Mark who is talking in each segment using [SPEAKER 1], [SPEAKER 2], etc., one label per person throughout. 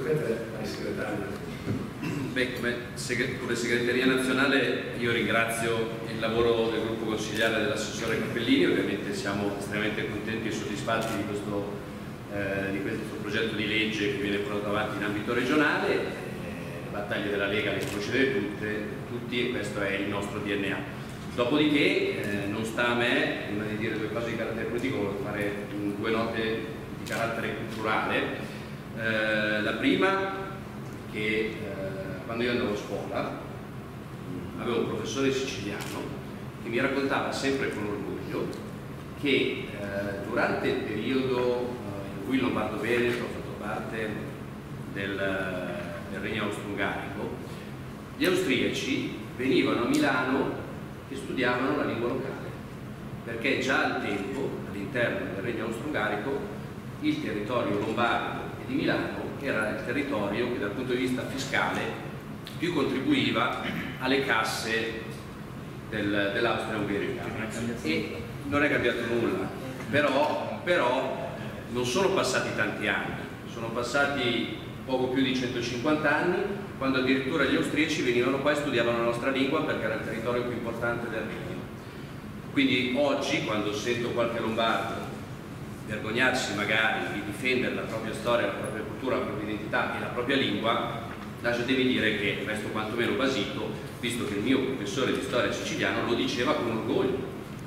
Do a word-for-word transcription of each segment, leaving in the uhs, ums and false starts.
[SPEAKER 1] Beh, come, seg come segreteria nazionale io ringrazio il lavoro del gruppo consigliare dell'assessore Cappellini. Ovviamente siamo estremamente contenti e soddisfatti di questo, eh, di questo progetto di legge che viene portato avanti in ambito regionale. Eh, le battaglie della Lega le conoscete tutte, tutti e questo è il nostro D N A. Dopodiché eh, non sta a me, prima di dire due cose di carattere politico, voglio fare due note di carattere culturale. Eh, la prima, che eh, quando io andavo a scuola avevo un professore siciliano che mi raccontava sempre con orgoglio che eh, durante il periodo eh, in cui il Lombardo-Veneto ha fatto parte del, del Regno Austro-Ungarico, gli austriaci venivano a Milano e studiavano la lingua locale, perché già al tempo, all'interno del Regno Austro-Ungarico, il territorio lombardo e di Milano era il territorio che dal punto di vista fiscale più contribuiva alle casse del, dell'Austria-Ungheria. E non è cambiato nulla, però, però non sono passati tanti anni, sono passati poco più di centocinquanta anni, quando addirittura gli austriaci venivano qua e studiavano la nostra lingua perché era il territorio più importante del Regno. Quindi oggi, quando sento qualche lombardo vergognarsi magari di difendere la propria storia, la propria cultura, la propria identità e la propria lingua, lasciatemi dire che resto quantomeno basito, visto che il mio professore di storia siciliano lo diceva con orgoglio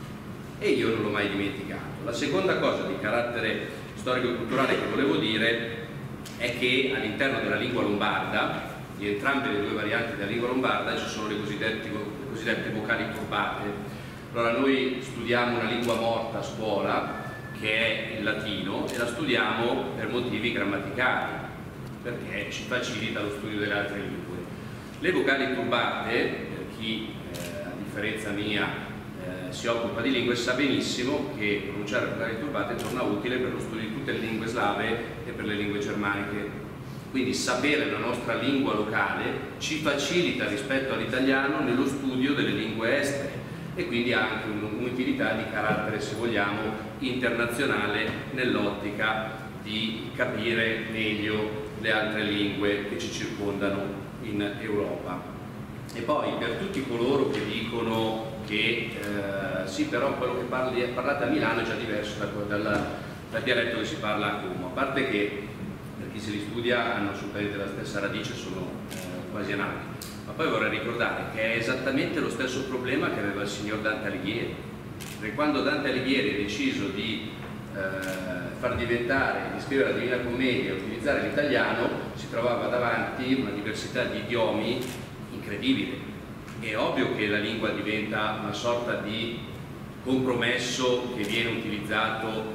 [SPEAKER 1] e io non l'ho mai dimenticato. La seconda cosa di carattere storico-culturale che volevo dire è che all'interno della lingua lombarda, di entrambe le due varianti della lingua lombarda, ci sono le cosiddette, le cosiddette vocali turbate. Allora noi studiamo una lingua morta a scuola, che è il latino, e la studiamo per motivi grammaticali, perché ci facilita lo studio delle altre lingue. Le vocali turbate, per chi eh, a differenza mia eh, si occupa di lingue, sa benissimo che pronunciare vocali turbate torna utile per lo studio di tutte le lingue slave e per le lingue germaniche. Quindi sapere la nostra lingua locale ci facilita rispetto all'italiano nello studio delle lingue estere, e quindi ha anche un'utilità di carattere, se vogliamo, internazionale nell'ottica di capire meglio le altre lingue che ci circondano in Europa. E poi per tutti coloro che dicono che eh, sì, però quello che parli, parlate a Milano è già diverso da, dal, dal dialetto che si parla a Como, a parte che per chi se li studia hanno assolutamente la stessa radice, sono eh, quasi analoghi. Ma poi vorrei ricordare che è esattamente lo stesso problema che aveva il signor Dante Alighieri, perché quando Dante Alighieri ha deciso di eh, far diventare, di scrivere la Divina Commedia e utilizzare l'italiano, si trovava davanti una diversità di idiomi incredibile. È ovvio che la lingua diventa una sorta di compromesso che viene utilizzato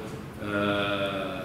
[SPEAKER 1] eh,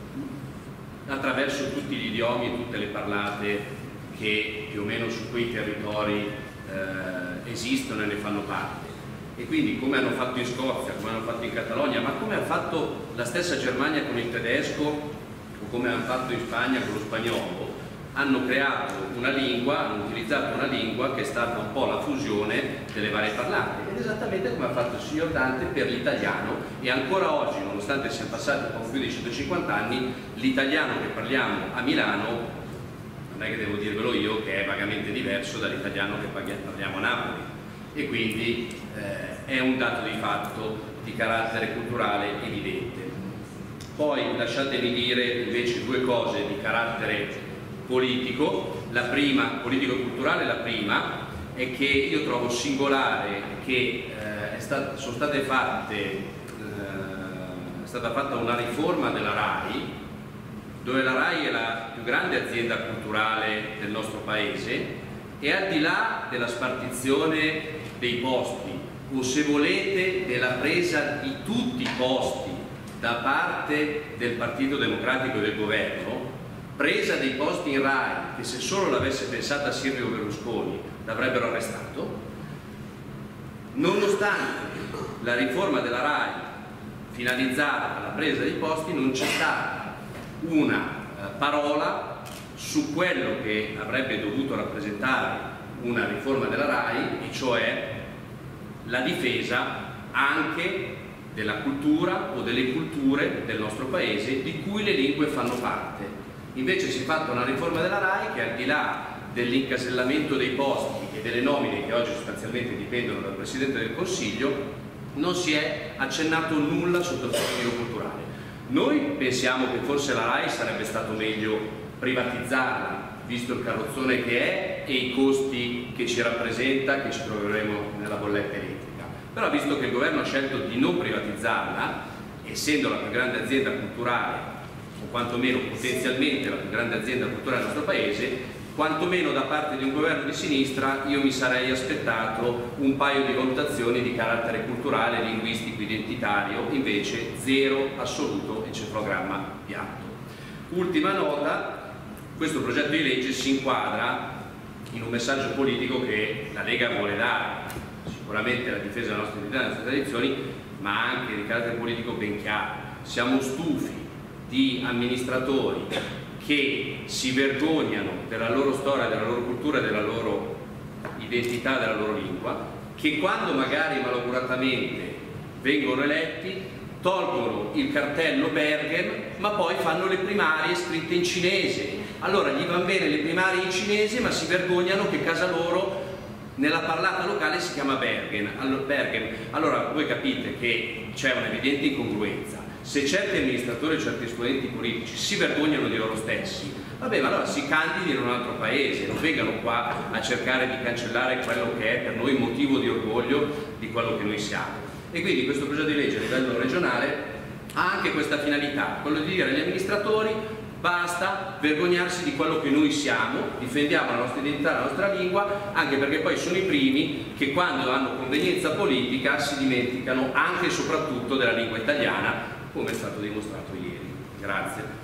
[SPEAKER 1] attraverso tutti gli idiomi e tutte le parlate che più o meno su quei territori eh, esistono e ne fanno parte. E quindi, come hanno fatto in Scozia, come hanno fatto in Catalogna, ma come ha fatto la stessa Germania con il tedesco o come hanno fatto in Spagna con lo spagnolo, hanno creato una lingua, hanno utilizzato una lingua che è stata un po' la fusione delle varie parlanti, ed esattamente come ha fatto il signor Dante per l'italiano. E ancora oggi, nonostante siano passati poco più di centocinquanta anni, l'italiano che parliamo a Milano non è che devo dirvelo io che è vagamente diverso dall'italiano che parliamo a Napoli, e quindi eh, è un dato di fatto di carattere culturale evidente. Poi lasciatemi dire invece due cose di carattere politico. La prima, politico-culturale, la prima è che io trovo singolare che eh, è stat- sono state fatte, eh, è stata fatta una riforma della RAI, dove la RAI è la più grande azienda culturale del nostro paese, e al di là della spartizione dei posti, o se volete della presa di tutti i posti da parte del Partito Democratico e del governo, presa dei posti in RAI che se solo l'avesse pensata Silvio Berlusconi l'avrebbero arrestato, nonostante la riforma della RAI finalizzata alla presa dei posti non c'è stata una eh, parola su quello che avrebbe dovuto rappresentare una riforma della RAI, e cioè la difesa anche della cultura o delle culture del nostro paese di cui le lingue fanno parte. Invece si è fatta una riforma della RAI che, al di là dell'incasellamento dei posti e delle nomine che oggi sostanzialmente dipendono dal Presidente del Consiglio, non si è accennato nulla sotto il profilo culturale. Noi pensiamo che forse la RAI sarebbe stato meglio privatizzarla, visto il carrozzone che è e i costi che ci rappresenta, che ci troveremo nella bolletta elettrica. Però, visto che il governo ha scelto di non privatizzarla, essendo la più grande azienda culturale, o quantomeno potenzialmente la più grande azienda culturale del nostro Paese, quantomeno da parte di un governo di sinistra io mi sarei aspettato un paio di valutazioni di carattere culturale, linguistico, identitario. Invece zero assoluto, encefalogramma piatto. Ultima nota: questo progetto di legge si inquadra in un messaggio politico che la Lega vuole dare, sicuramente la difesa della nostra identità e delle nostre tradizioni, ma anche di carattere politico ben chiaro. Siamo stufi di amministratori che si vergognano della loro storia, della loro cultura, della loro identità, della loro lingua, che quando magari malauguratamente vengono eletti tolgono il cartello Bergen, ma poi fanno le primarie scritte in cinese. Allora gli van bene le primarie in cinese, ma si vergognano che casa loro nella parlata locale si chiama Bergen. Allora voi capite che c'è un'evidente incongruenza. Se certi amministratori o certi esponenti politici si vergognano di loro stessi, vabbè, ma allora si candidino in un altro paese, non vengano qua a cercare di cancellare quello che è per noi motivo di orgoglio di quello che noi siamo. E quindi questo progetto di legge a livello regionale ha anche questa finalità, quello di dire agli amministratori: basta vergognarsi di quello che noi siamo, difendiamo la nostra identità, la nostra lingua, anche perché poi sono i primi che, quando hanno convenienza politica, si dimenticano anche e soprattutto della lingua italiana, come è stato dimostrato ieri. Grazie.